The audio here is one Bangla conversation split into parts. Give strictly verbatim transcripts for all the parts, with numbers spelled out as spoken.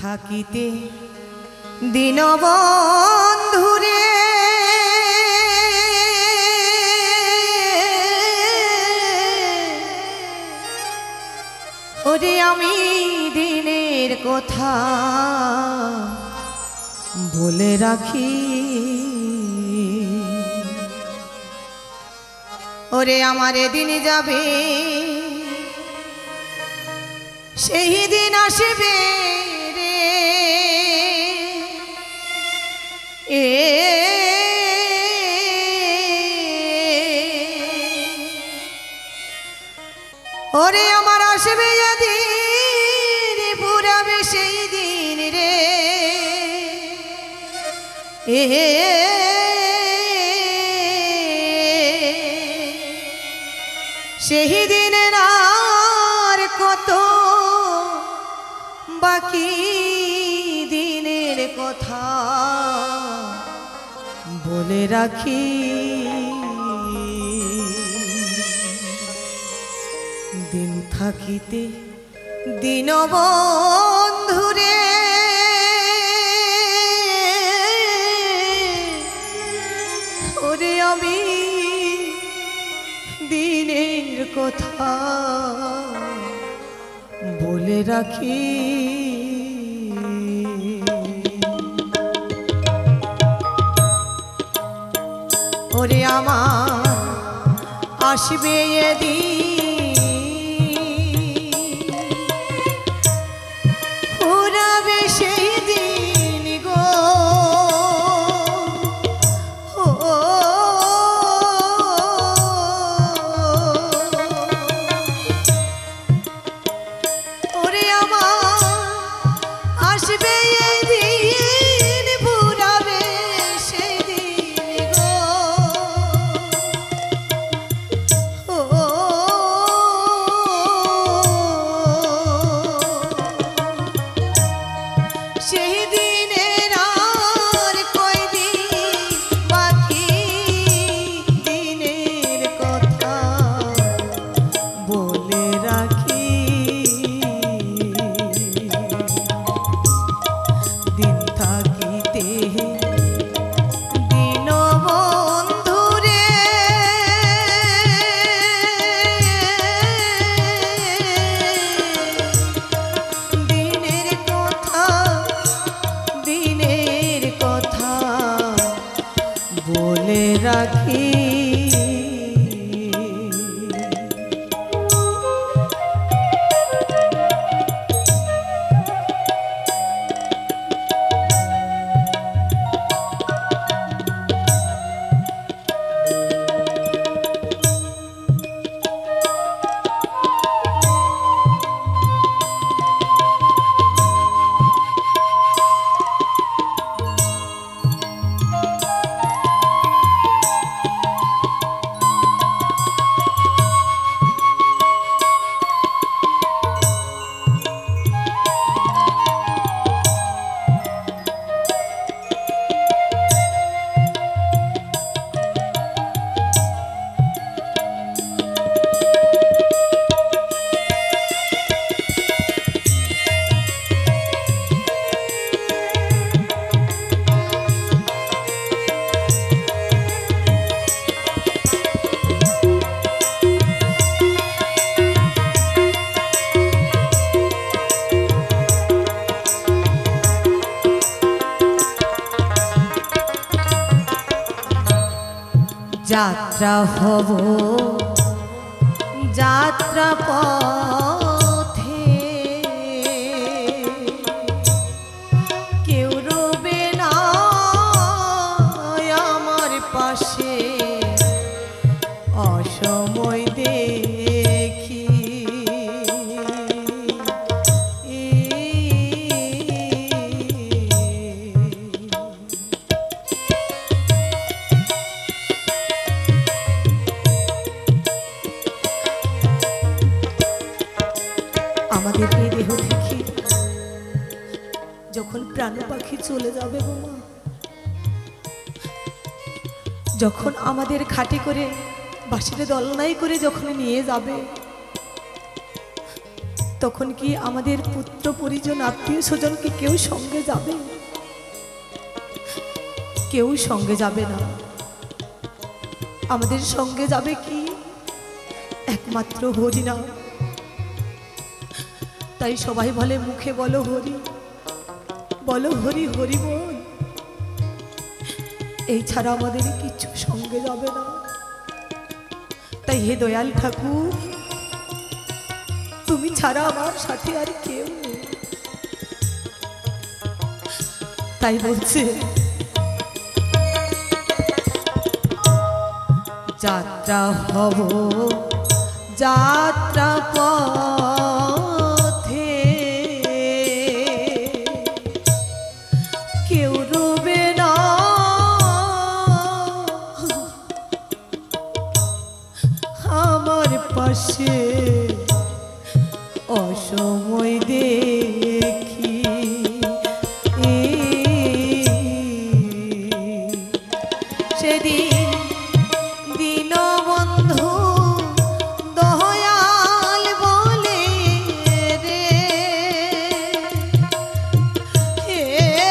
থাকিতে দীনবন্ধুরে ওরে আমি দিনের কথা বলে রাখি ওরে আমার দিন যাবে সেই দিন আসবে রে এ ওরে আমার আসবে যেদিন পুরাবে সেই দিন রে এ সেই দিনের আর কত বাকি দিনের কথা বলে রাখি দিন থাকিতে দীনবন্ধুরে ওরে আমি দিনের কথা বলে রাখি ওরে আমার আসবে এদিন পুরাবে সেই দিন গো ওরে আমার আসবে এদিন পুরাবে সেই দিন গো সেই দিনের আর কয়দিন বাকি দিনের কথা বলে রাখি দিন থাকিতে দীনবন্ধুরে দিনের কথা দিনের কথা বলে রাখি যাত্রা হব যাত্রা পথে কেউ রবে না আমার পাশে অসময় দেখি আমাদের এই দেহ থেকে যখন প্রাণ পাখি চলে যাবে গো মা, যখন আমাদের খাটে করে বাঁশিতে দলনাই করে যখন নিয়ে যাবে, তখন কি আমাদের পুত্র পরিজন আত্মীয় স্বজন কি কেউ সঙ্গে যাবে? কেউ সঙ্গে যাবে না। আমাদের সঙ্গে যাবে কি একমাত্র হরিনাম। তাই সবাই বলে মুখে বলো হরি, বলো হরি, হরি বল। এই ছাড়া আমাদের কিছু সঙ্গে যাবে না। তাই হে দয়াল ঠাকুর, তুমি ছাড়া আমার সাথে আর কেউ নেই। তাই বলছে যাত্রা হব যাত্রা পথে কেউ রবে না আমার পাশে। অসময় দেখি সেদিন দীনবন্ধু দয়াল বলে রে হে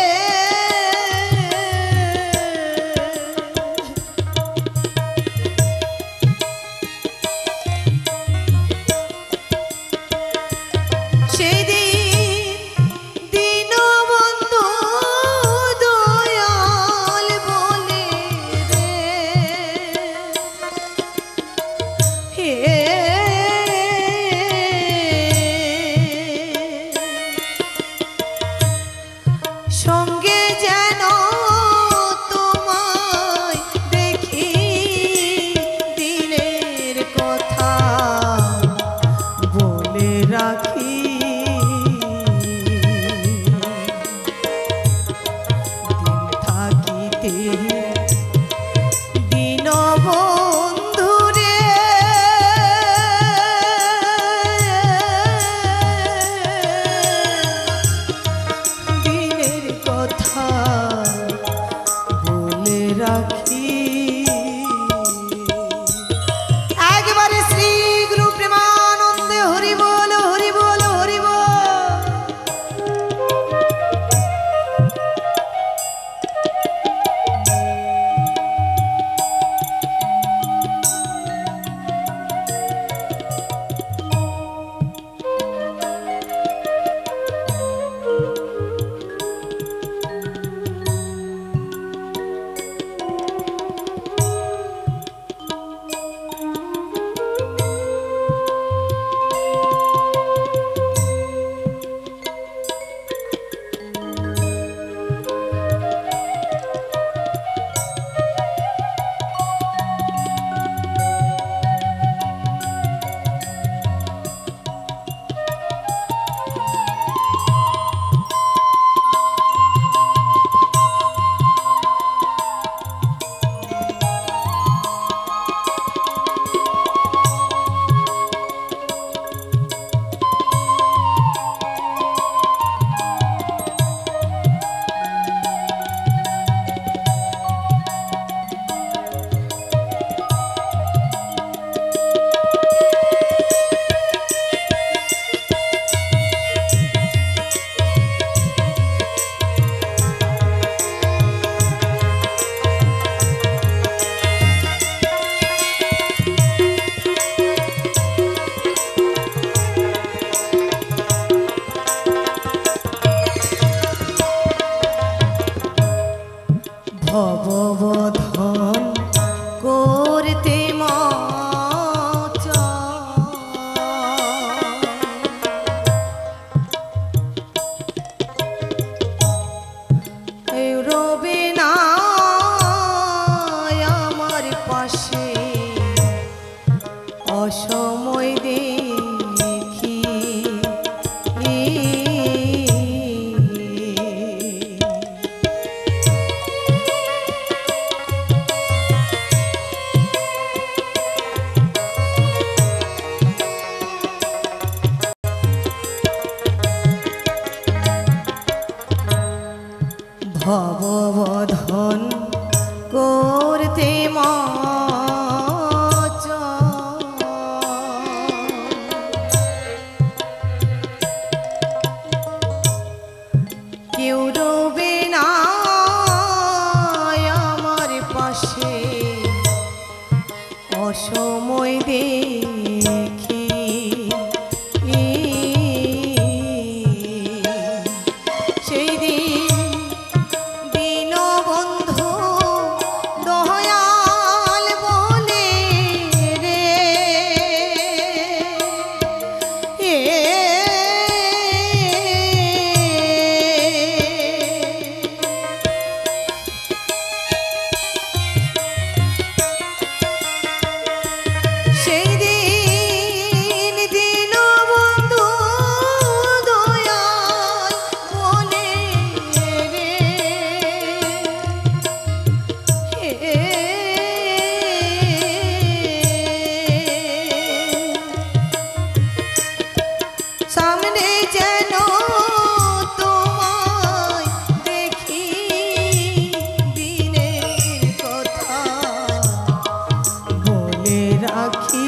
ভববধন করতে মচা রবে না আমার পাশে অসময় দেখি ভববধন করতে মচা অসময় দেখি সেই দিন দীনবন্ধু দয়াল বলে রে এ সেই দিন দীনবন্ধু দয়াল বলে রে হে সামনে যেন তোমায় দেখি দিনের কথা বলে রাখি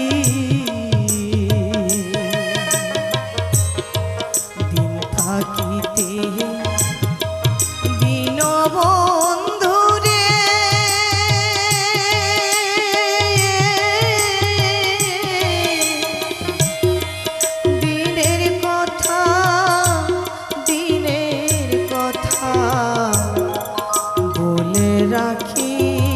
দিন থাকিতে দীনবন্ধু রে দিনের কথা দিনের কথা বলে রাখি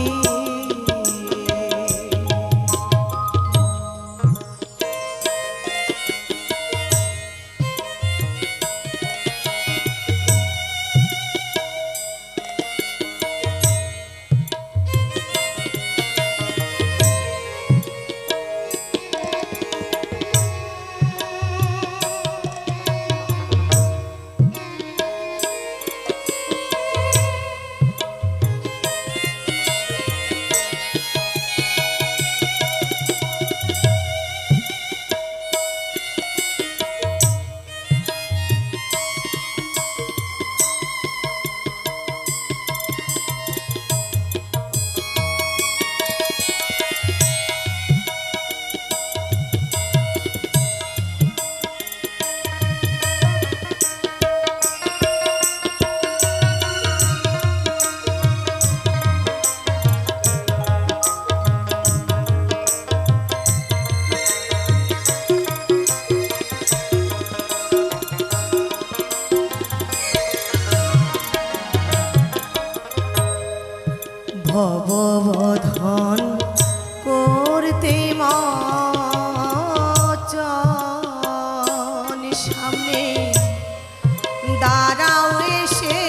ভববধন করতে মচন সামনে দাঁড়াও এসে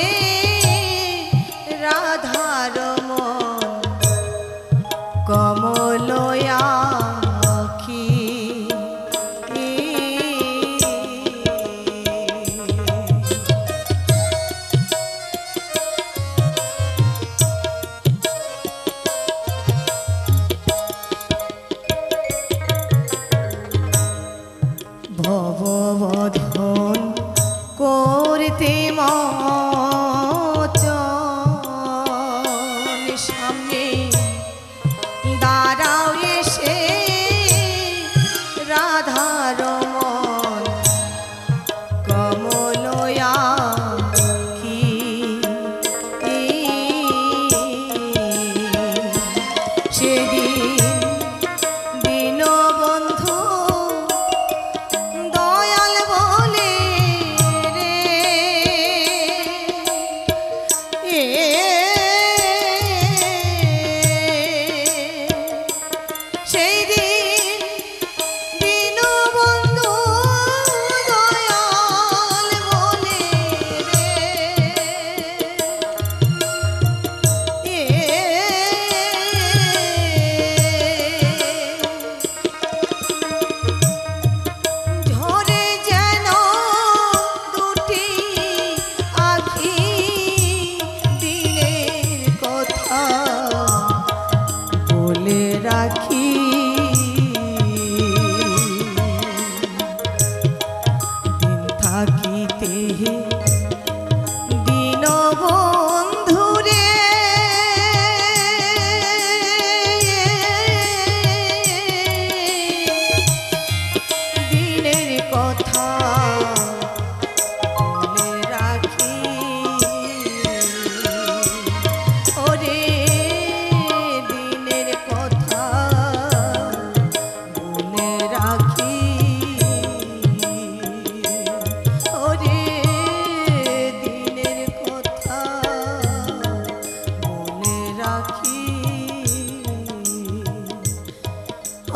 রাধার মন কমলয়া আখি ভববধন করতে মচন সামনে দাঁড়াও এসে রাধার মন কমলয়া আখি সেদিন দীনবন্ধু দয়াল বলে রে এ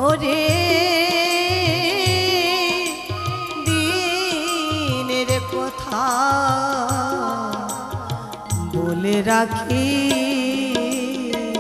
ওরে দিনের কথা বলে রাখি